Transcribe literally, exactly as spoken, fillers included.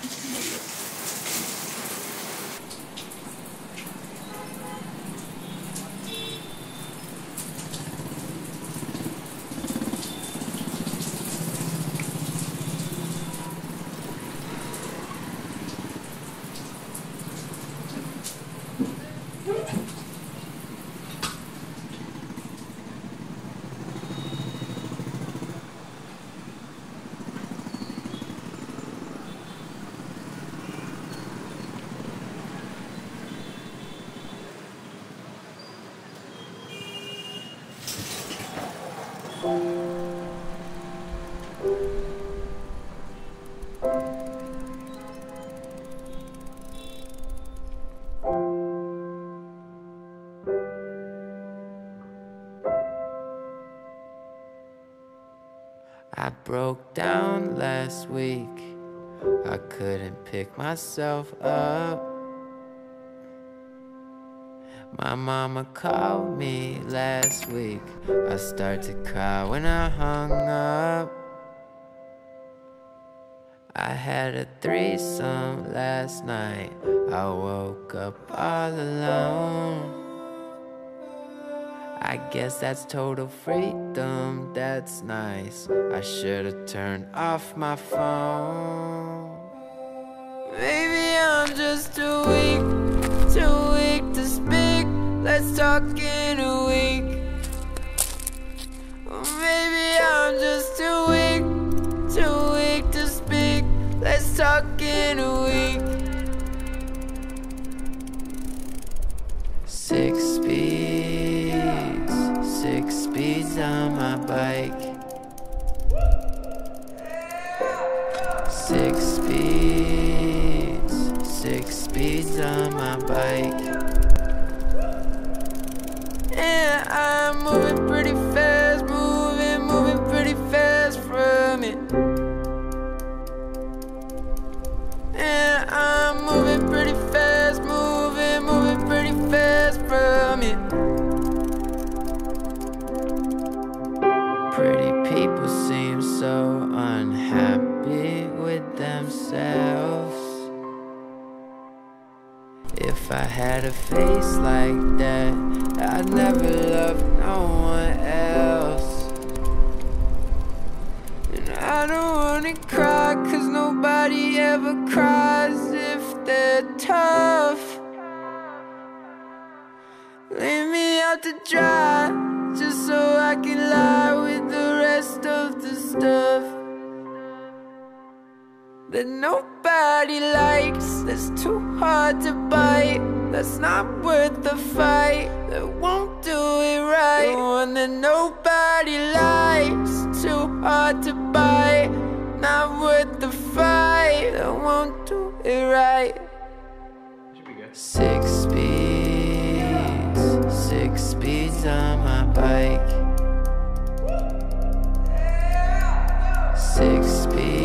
I broke down last week, I couldn't pick myself up. My mama called me last week, I started to cry when I hung up. I had a threesome last night, I woke up all alone. I guess that's total freedom, that's nice. I should've turned off my phone. Maybe I'm just too weak, too weak to speak. Let's talk in a week. Or maybe I'm just too weak, too weak to speak. Let's talk in a week. Six speeds, six speeds on my bike. Six speeds, six speeds on my bike. And I'm moving pretty fast, moving, moving pretty fast from it. And I'm moving pretty fast, moving, moving pretty fast from it. Pretty people seem so unhappy with themselves. If I had a face like that, I'd never love no one else. And I don't wanna cry, cause nobody ever cries if they're tough. Lay me out to dry, just so I can lie with the rest of the stuff that nobody likes, that's too hard to bite, that's not worth the fight, that won't do it right. The one that nobody likes, too hard to bite, not worth the fight, that won't do it right. Six speeds, six speeds on my bike. Six speeds,